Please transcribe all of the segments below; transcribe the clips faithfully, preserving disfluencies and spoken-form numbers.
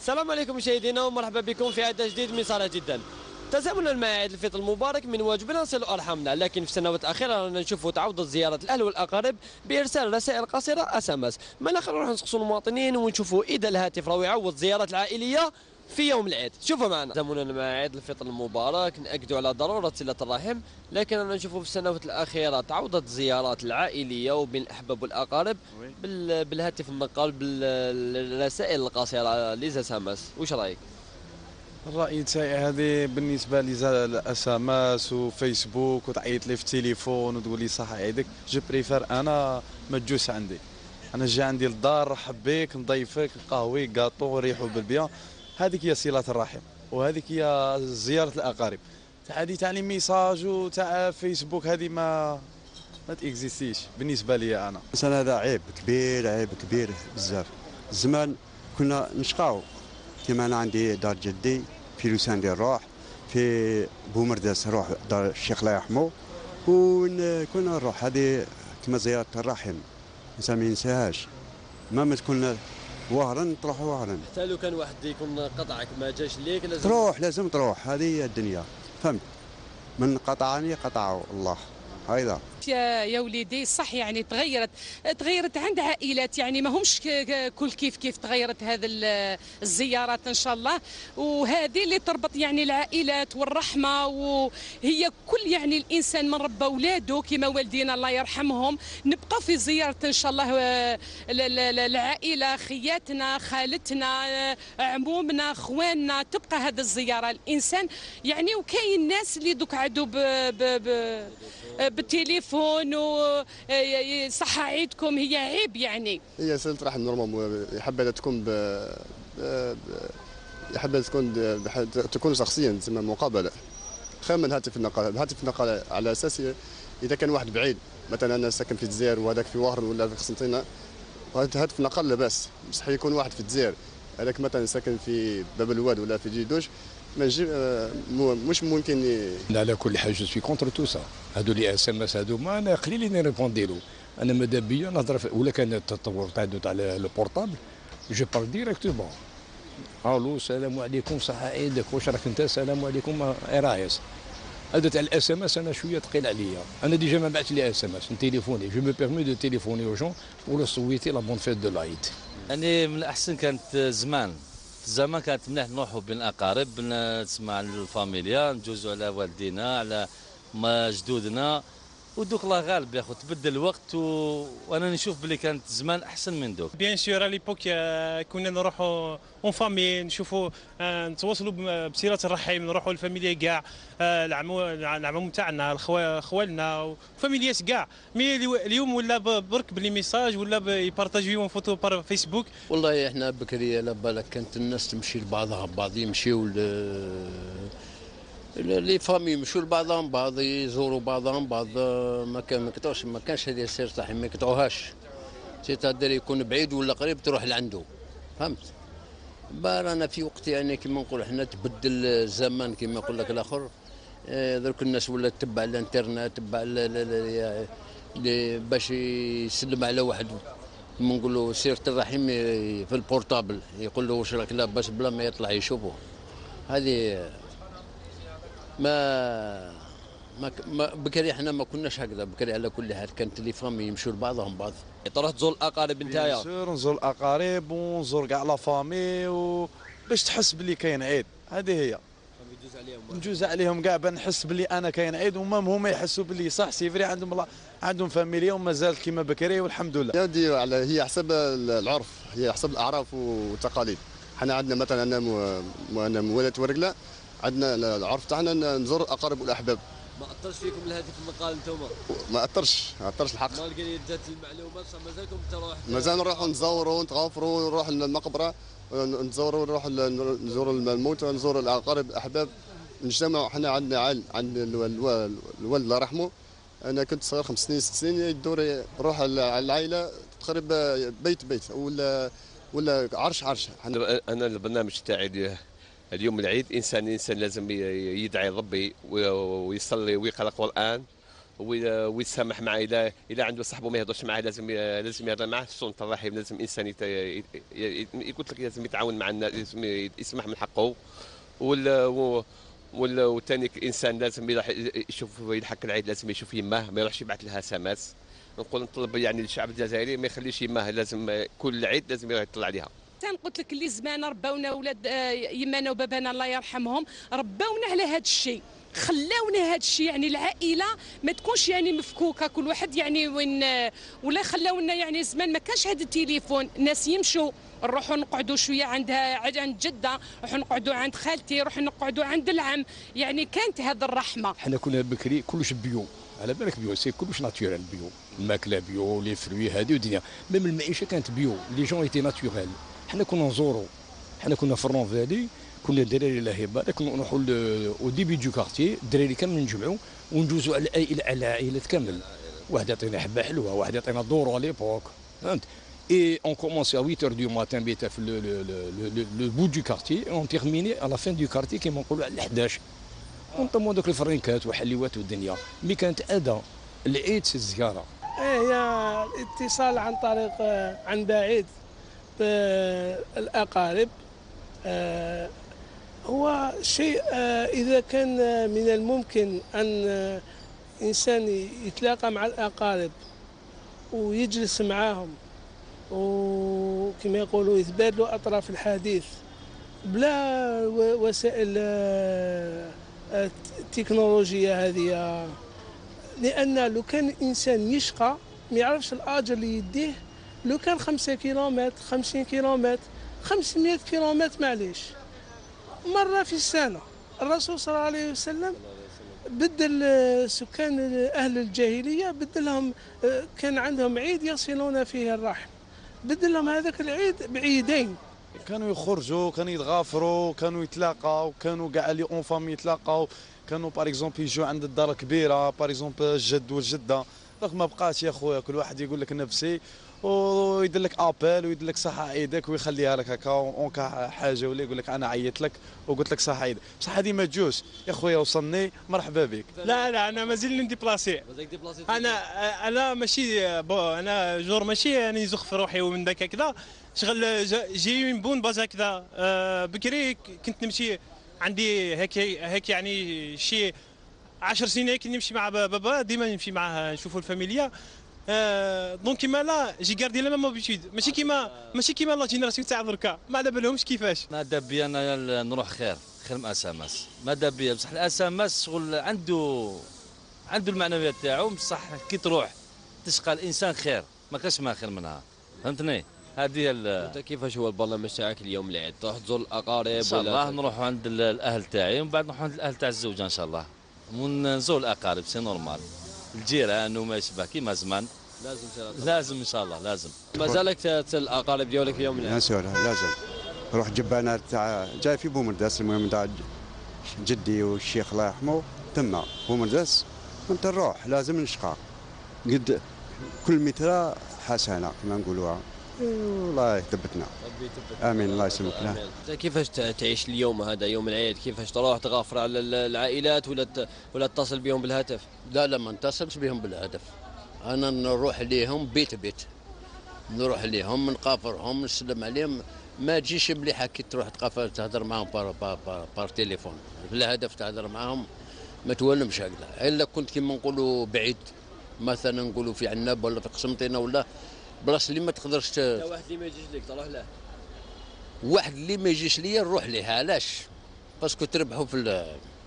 السلام عليكم مشاهدينا ومرحبا بكم في عدد جديد من صالح جدا. تزامنا مع عيد الفطر المبارك من واجبنا نصل ارحامنا، لكن في السنوات الاخيره رانا نشوفوا تعوض زياره الاهل والاقارب بارسال رسائل قصيره اس ام اس. من الاخر نروح نسقسوا المواطنين ونشوفوا اذا الهاتف راهو يعوض الزيارات العائليه في يوم العيد. شوفوا معنا تزامنا مع عيد الفطر المبارك ناكدوا على ضروره صله الرحم، لكن رانا نشوفوا في السنوات الاخيره تعوضت الزيارات العائليه وبين الاحباب والاقارب بالهاتف النقال بالرسائل القصيره لي اس ام اس. واش رايك؟ الرأي تاعي هذه بالنسبة لي الاس ام اس وفيسبوك وتعيط لي في التليفون وتقول لي صح عيدك، جو بريفير انا ما تجوش عندي. انا جا عندي للدار رحب بك نضيفك قهوي كاطو ريحو بالبيان، هذيك هي صلة الرحم وهذيك هي زيارة الأقارب. تاع هذه تاع لي ميساج وتاع فيسبوك هذه ما ما تيكزيستيش بالنسبة لي أنا. مثلا هذا عيب كبير، عيب كبير بزاف. زمان كنا نشقاو، كيما أنا عندي دار جدي في لوسان ديال الروح، في بومرداس روح دار الشيخ الله يرحمه، وكنا نروح هذه كما زيارة الرحم الإنسان ما ينساهاش، ما تكون وهرا تروح وهرا. حتى لو كان واحد يكون قطعك ما جاش ليك لازم تروح، لازم تروح، هذه هي الدنيا، فهمت؟ من قطعني قطعه الله. هيدا يا يا وليدي صح، يعني تغيرت تغيرت عند عائلات، يعني ما همش كل كيف كيف تغيرت هذا الزيارات ان شاء الله، وهذه اللي تربط يعني العائلات والرحمه، وهي كل يعني الانسان من ربى اولاده كما والدينا الله يرحمهم، نبقى في زياره ان شاء الله العائله، خياتنا خالتنا عمومنا اخواننا، تبقى هذا الزياره الانسان يعني. وكاين ناس اللي دوك عادوا بالتليفون وصحة عيدكم، هي عيب يعني. هي صلة رحم نورمال، يحب تكون ب... يحب تكون تكون شخصيا تسمى مقابلة، خير من هاتف النقال. هاتف النقال على اساس اذا كان واحد بعيد، مثلا انا ساكن في الجزائر وهذاك في وهران ولا في قسنطينه، هاتف النقال لاباس، بصح يكون واحد في الجزائر هذاك مثلا ساكن في باب الواد ولا في جيدوش، ما نجيب مش ممكن ي... على كل حال جو سوي كونتر تو سا. هادو لي اس ام اس هادو ما انا قليل اللي نريبوندي له، انا ماذا بيا نهضر ولا كان التطور تاع تاع لو بورطابل جو بار ديريكتومون. الو السلام عليكم صح عيدك، واش راك انت؟ السلام عليكم اي رايس. هذا تاع الاس ام اس انا شويه ثقيل عليا، انا ديجا ما بعثت لي اس ام اس نتيليفوني، جو مي بيرمي دو تيليفوني او جون بور سويتي لا بون فيت دو لايد. يعني من الاحسن كانت زمان، زمان كانت مليح نروحوا بين الاقارب، نسمع الفاميليا، نجوزوا على والدينا على ما جدودنا، ودوك الله غالب يا خو تبدل الوقت و... وانا نشوف بلي كانت زمان احسن من دوك. بيان سور على ليبوك كنا نروحوا اون فامي، نشوفوا نتواصلوا بصله الرحم، نروحوا للفاميليا كاع، العموم تاعنا خوالنا وفاميليات كاع. مي اليوم ولا برك بلي ميساج ولا يبارطاجيو فوتو بار فيسبوك. والله احنا بكري على بالك كانت الناس تمشي لبعضها بعض، يمشيو لي فامي يمشوا لبعضهم بعض، يزوروا بعضهم بعض، ما كان ما كتعوش ما كانش هذه سير صحي، ما كتعوهاش، سيتادير يكون بعيد ولا قريب تروح لعنده، فهمت؟ رانا في وقت يعني كما نقول احنا تبدل الزمان كما يقول لك الاخر، درك الناس ولا تتبع الانترنت، تتبع باش يسلم على واحد كما نقولوا سيرة الرحم في البورتابل، يقول له واش راك لاباس بلا ما يطلع يشوفه. هذه ما ما بكري احنا ما كناش هكذا، بكري على كل حال كانت لي فامي يمشوا لبعضهم بعض. تروح تزور الاقارب نتايا؟ بيان نزور الاقارب ونزور كاع لا فامي و... باش تحس بلي كاين عيد، هذه هي. نجوز عليهم نجوز عليهم كاع بان نحس بلي انا كاين عيد، وما هما يحسوا بلي صح سيفري عندهم الله عندهم فاميليا ومازال كيما بكري والحمد لله. هذه على هي حسب العرف، هي حسب الاعراف والتقاليد. حنا عندنا مثلا انا م... انا مولات ورقله، عندنا العرف تاعنا نزور الاقارب والاحباب. ما اثرش فيكم الهاتف النقال انتوما؟ ما اثرش ما اثرش الحق. ما لقيت جات المعلومات مازالكم تروح مازال نروحوا نزوروا نتغافروا، نروح للمقبره نزوروا، نروح نزوروا الموتى، نزوروا الاقارب الاحباب، نجتمعوا. حنا عندنا عائل عند الوالد الله يرحمه، انا كنت صغير خمس سنين ست سنين يدور نروح على العائله تقريب بيت بيت ولا ولا عرش عرش. انا البرنامج تاعي اليوم العيد، انسان انسان لازم يدعي ربي ويصلي ويقرا القران ويتسامح معاه. اذا اذا عنده صاحبه ما يهضرش معاه لازم لازم يهضر معاه. صون الرحيم لازم الانسان قلت لك لازم يتعاون مع الناس، لازم يسمح من حقه. وال والثاني الانسان لازم يروح يشوف يضحك العيد، لازم يشوف يماه، ما يروحش يبعث لها اس ام اس. نقول نطلب يعني للشعب الجزائري ما يخليش يماه، لازم كل عيد لازم يروح يطلع عليها. قلت لك اللي زمان رباونا ولاد يمانا وبابانا الله يرحمهم، رباونا على هذا الشيء، خلاونا هذا الشيء، يعني العائله ما تكونش يعني مفكوكه كل واحد يعني وين، ولا خلاونا يعني زمان ما كانش هذا التليفون، الناس يمشوا نروحوا نقعدوا شويه عندها عند جده، نروحوا نقعدوا عند خالتي، نروحوا نقعدوا عند العم، يعني كانت هذه الرحمه. حنا كنا بكري كلش بيو، على بالك بيو سي كلش ناتوريل بيو، الماكله بيو، لي فروي هذه والدنيا، ميم المعيشه كانت بيو، لي جون ايتي ناتوريل. حنا كنا نزوروا، حنا كنا في الرون فالي، كنا الدراري الله يبارك نروحوا او ديبي دو كارتي، الدراري كامل نجمعوا وندوزوا على العائله على عائلات كامل، واحد يعطينا حبه حلوه، واحد يعطينا دورو على ليبوك، فهمت. Et on commençait à huit heures du matin le, le, le, le bout du quartier et on terminait à la fin du quartier كيما نقولوا على الحداش. ونطموا دوك الفرنكات وحليوات والدنيا، مي كانت أدا العيد في الزيارة. هي الاتصال عن طريق عن بعيد بالأقارب هو شيء إذا كان من الممكن أن إنسان يتلاقى مع الأقارب ويجلس معاهم وكما يقولوا يتبادلوا أطراف الحديث بلا وسائل التكنولوجيا هذه، لأن لو كان الإنسان يشقى ما يعرفش الأجر اللي يديه، لو كان خمسة كيلومتر خمسين كيلومتر خمسمائة كيلومتر معليش مرة في السنة. الرسول صلى الله عليه وسلم بدل سكان أهل الجاهلية، بدلهم كان عندهم عيد يصلون فيه الرحم، بدلهم هذاك العيد بعيدين. كانوا يخرجوا، كانوا يتغافروا، كانوا يتلاقاو، كانوا كاع لي اون فامي يتلاقاو، كانوا باغ اكزومبل يجوا عند الدار الكبيره باغ اكزومبل الجد والجده. دونك ما بقاش يا خويا كل واحد يقول لك نفسي ويدير لك ابل ويدير لك صحه عيدك ويخليها لك هكا اون كا حاجه، ولا يقول لك انا عيطت لك وقلت لك صحه عيدك، بصح هذه ما تجوش يا خويا. وصلني مرحبا بك. لا لا انا مازال نديبلاسي، انا انا ماشي بو انا جور ماشي راني نزخ في روحي ومن ذاك هكذا شغل جاي من بون باز هكذا. بكري كنت نمشي عندي هيك هيك يعني شي عشر سنين هيك نمشي مع بابا، ديما نمشي معاه نشوفوا الفاميليا. دونك كيما لا جي كاردي لا ميم ابيتود، ماشي كيما ماشي كيما لا جينيراسيون تاع دركا ما على بالهمش كيفاش. ماذا بيا انا نروح خير خير من اس ام اس، ماذا بيا بصح الاس ام اس شغل عنده عنده المعنويات تاعو، بصح كي تروح تشقى الانسان خير، ما كاش ما خير منها، فهمتني؟ هذه انت كيفاش هو البرنامج تاعك اليوم العيد؟ تروح تزور الاقارب ان شاء الله؟ نروحوا عند الاهل تاعي ومن بعد نروحوا عند الاهل تاع الزوجه ان شاء الله، ونزور الاقارب سي نورمال، الجيران وما يشبه كيما زمان. لازم لازم ان شاء الله لازم. مازالك الاقارب ديالك اليوم العيد؟ لازم لازم نروح جبانات تاع جاي في بومرداس، المهم تاع جدي والشيخ الله يرحمه تما بومرداس، انت نروح لازم نشقى قد كل متر حسنه كما نقولوها. الله يثبتنا امين الله يسلمك. كيفاش تعيش اليوم هذا يوم العيد؟ كيفاش تروح تغافر على العائلات ولا ولا تتصل بهم بالهاتف؟ لا لا ما نتصلش بهم بالهاتف، انا نروح ليهم بيت بيت، نروح ليهم نقافرهم نسلم عليهم. ما تجيش مليحه كي تروح تقافر تهضر معاهم بار, بار, بار, بار تليفون بلا هدف تهضر معاهم، ما تولمش هكذا. الا كنت كيما نقولوا بعيد مثلا نقولوا في عناب ولا في قسنطينه ولا بلاصه اللي ما تقدرش ت... واحد اللي ما يجيش لك تروح له، واحد اللي ما يجيش ليا نروح ليه. علاش؟ باسكو تربحوا في ال...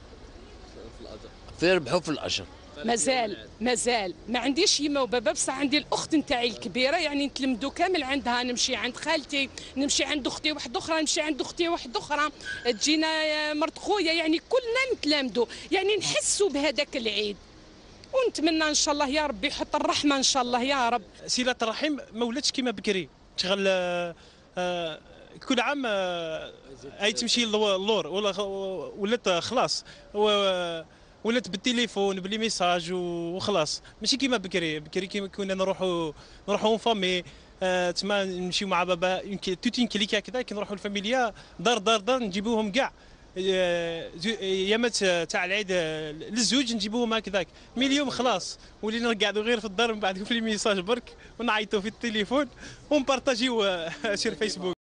في الاجر، تربحوا في الاجر. مازال مازال ما عنديش يما وبابا، بصح عندي الاخت نتاعي الكبيره، يعني نتلمدوا كامل عندها، نمشي عند خالتي، نمشي عند اختي واحده اخرى، نمشي عند اختي واحده اخرى، تجينا مرت خويا، يعني كلنا نتلامدوا، يعني نحسوا بهذاك العيد. ونتمنى ان شاء الله يا ربي يحط الرحمه ان شاء الله يا رب. صله الرحم ما ولاتش كيما بكري، شغل آه كل عام آه اي تمشي اللور ولا ولات خلاص ولات بالتليفون بلي ميساج وخلاص، ماشي كيما بكري. بكري كيما كنا نروحوا نروحوا اون فامي آه تما نمشيو مع بابا توتين كليك هكذا، كي نروحوا الفاميليا دار دار دار نجيبوهم كاع يامات تاع العيد للزوج نجيبوهم هكذاك، مي اليوم خلاص ولينا نقعدوا غير في الدار، من بعد في لي ميساج برك ونعيطوا في التليفون ونبارطاجيو في الفيسبوك.